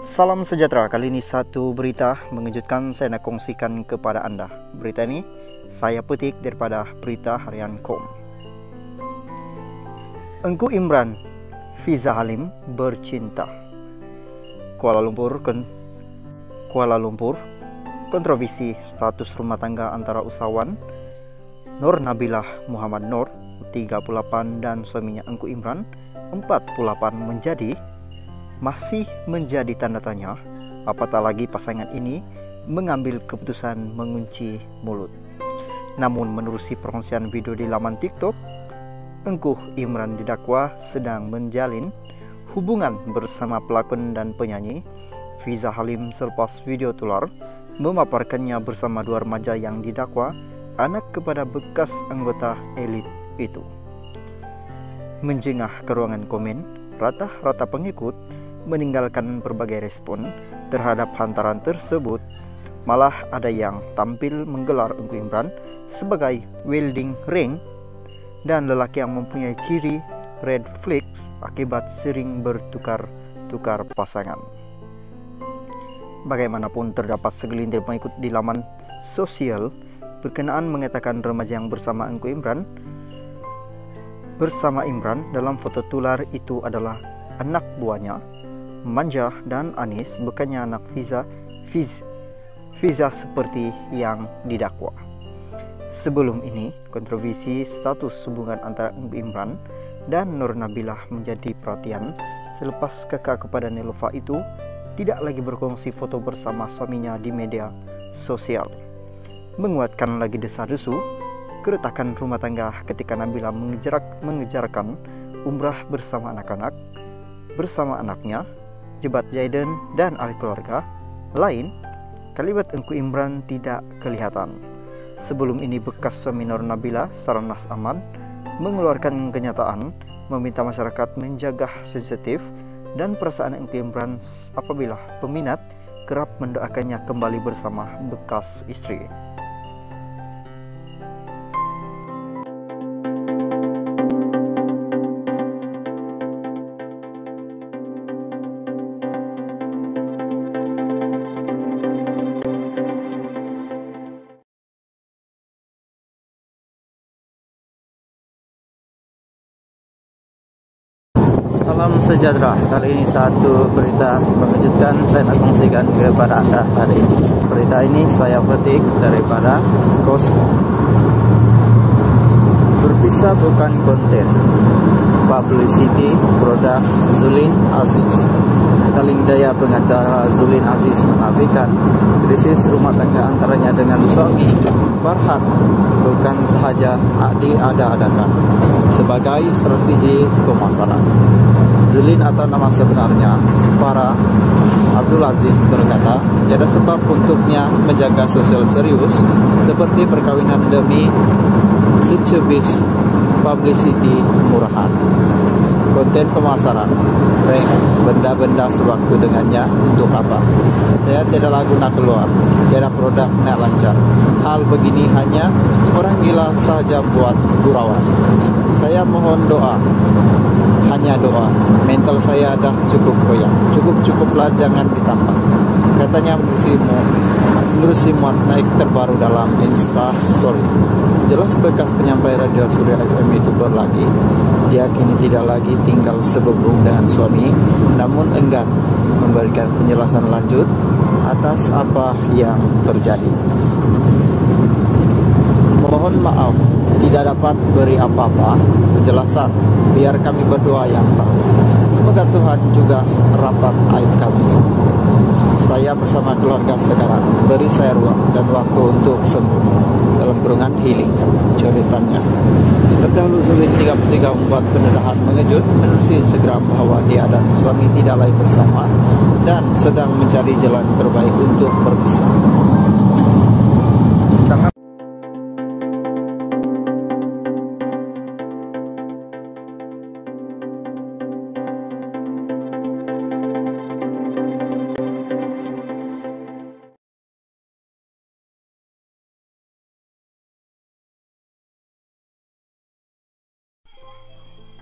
Salam sejahtera, kali ini satu berita mengejutkan saya nak kongsikan kepada anda. Berita ini saya petik daripada berita harian.com. Engku Imran, Fiza Halim bercinta. Kuala Lumpur, kontroversi status rumah tangga antara usahawan Nur Nabilah Muhammad Nur 38 dan suaminya Engku Imran 48 masih menjadi tanda tanya, apatah lagi pasangan ini mengambil keputusan mengunci mulut. Namun menerusi perkongsian video di laman TikTok, Engku Imran didakwa sedang menjalin hubungan bersama pelakon dan penyanyi Fiza Halim selepas video tular memaparkannya bersama dua remaja yang didakwa anak kepada bekas anggota elit itu. Menjengah ke ruangan komen, rata-rata pengikut meninggalkan berbagai respon terhadap hantaran tersebut. Malah ada yang tampil menggelar Engku Imran sebagai wedding ring dan lelaki yang mempunyai ciri red flags akibat sering bertukar-tukar pasangan. Bagaimanapun, terdapat segelintir pengikut di laman sosial berkenaan mengatakan remaja yang bersama Engku Imran dalam foto tular itu adalah anak buahnya, Manja dan Anis, bukannya anak Fiza seperti yang didakwa. Sebelum ini, kontroversi status hubungan antara Engku Imran dan Nur Nabilah menjadi perhatian selepas kakak kepada Nelofa itu tidak lagi berkongsi foto bersama suaminya di media sosial. Menguatkan lagi desa-desu keretakan rumah tangga ketika Nabilah mengejarkan umrah bersama anak-anak, bersama anaknya, Jebat Jaiden dan ahli keluarga lain. Kalimat Engku Imran tidak kelihatan. Sebelum ini bekas suami Nur Nabilah, Sarnas Ahmad, mengeluarkan kenyataan meminta masyarakat menjaga sensitif dan perasaan Engku Imran apabila peminat kerap mendoakannya kembali bersama bekas istri. Salam sejahtera, kali ini satu berita mengejutkan saya nak kongsikan kepada anda hari ini. Berita ini saya petik daripada Cosmo. Berpisah bukan konten, publicity produk Zulin Aziz. Taling Jaya pengacara Zulin Aziz menafikan krisis rumah tangga antaranya dengan suami Farhan bukan sahaja diada-adakan sebagai strategi pemasaran. Zulin atau nama sebenarnya Farah Abdul Aziz berkata, tiada sebab untuknya menjaga sosial serius seperti perkawinan demi secebis publicity murahan. Konten pemasaran, rank, benda-benda sewaktu dengannya untuk apa? Saya tidak guna keluar, tiada produk nak lancar. Hal begini hanya orang gila saja buat gurauan. Saya mohon doa, hanya doa. Mental saya dah cukup goyang. Cukuplah jangan ditambah. Katanya menerusi muat naik terbaru dalam Insta Story. Jelas bekas penyampai radio Surya FM itu berlagi. Dia kini tidak lagi tinggal sebelum dengan suami, namun enggan memberikan penjelasan lanjut atas apa yang terjadi. Mohon maaf, tidak dapat beri apa-apa penjelasan, biar kami berdua yang tahu. Semoga Tuhan juga rapat aib kami. Saya bersama keluarga sekarang, beri saya ruang dan waktu untuk sembuh, dalam kurungan healing, ceritanya. Terdahulu Zulin 33 membuat pendedahan mengejut menulis Instagram bahwa dia dan suami tidak lagi bersama dan sedang mencari jalan terbaik untuk berpisah.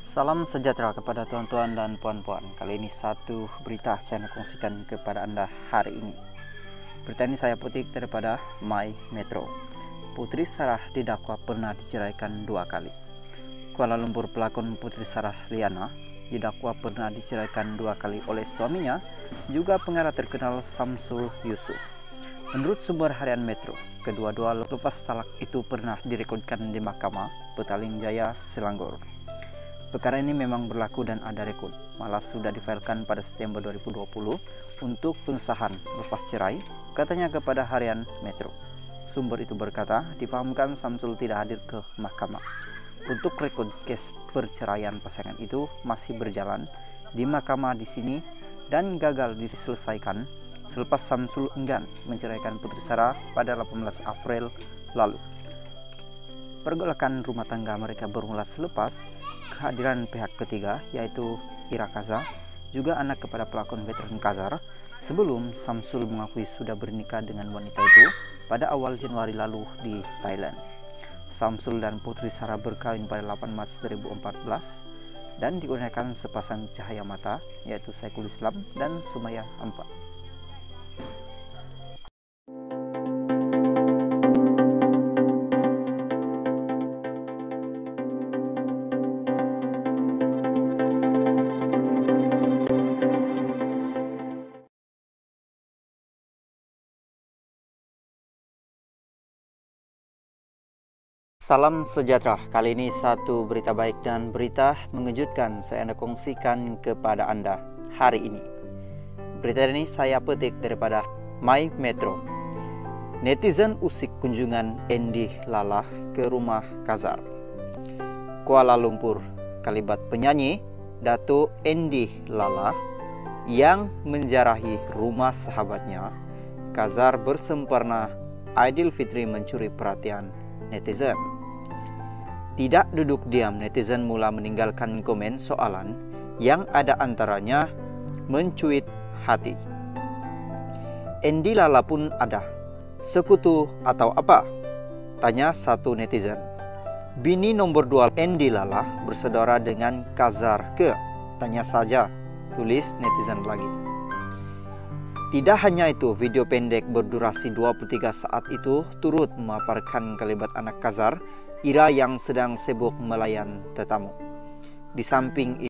Salam sejahtera kepada tuan-tuan dan puan-puan. Kali ini satu berita saya nak kongsikan kepada anda hari ini. Berita ini saya petik daripada My Metro. Putri Sarah didakwa pernah diceraikan 2 kali. Kuala Lumpur, pelakon Putri Sarah Liana didakwa pernah diceraikan 2 kali oleh suaminya, juga pengarah terkenal Samsul Yusuf. Menurut sumber harian Metro, kedua-dua lepas talak itu pernah direkodkan di Mahkamah Petaling Jaya, Selangor. Perkara ini memang berlaku dan ada rekod, malah sudah difailkan pada September 2020 untuk pengesahan lepas cerai, katanya kepada harian Metro. Sumber itu berkata, difahamkan Samsul tidak hadir ke mahkamah. Untuk rekod kes perceraian pasangan itu masih berjalan di mahkamah di sini dan gagal diselesaikan selepas Samsul enggan menceraikan Putri Sarah pada 18 April lalu. Pergolakan rumah tangga mereka bermula selepas kehadiran pihak ketiga, yaitu Ira Kaza, juga anak kepada pelakon veteran Kazar, sebelum Samsul mengakui sudah bernikah dengan wanita itu pada awal Januari lalu di Thailand. Samsul dan Putri Sarah berkawin pada 8 Maret 2014 dan dikurniakan sepasang cahaya mata, yaitu Saiful Islam dan Sumaya Ampa. Salam sejahtera. Kali ini satu berita baik dan berita mengejutkan saya nak kongsikan kepada anda hari ini. Berita ini saya petik daripada My Metro. Netizen usik kunjungan Andy Lala ke rumah Kazar. Kuala Lumpur, kalibat penyanyi Dato' Andy Lala yang menjarahi rumah sahabatnya Kazar bersempena Aidilfitri mencuri perhatian netizen. Tidak duduk diam, netizen mula meninggalkan komen soalan yang ada antaranya mencuit hati. Andy Lala pun ada. Sekutu atau apa? Tanya satu netizen. Bini nomor 2 Andy Lala bersaudara dengan Kazar ke? Tanya saja, tulis netizen lagi. Tidak hanya itu, video pendek berdurasi 23 saat itu turut memaparkan kalibat anak Kazar, Ira, yang sedang sibuk melayan tetamu. Di samping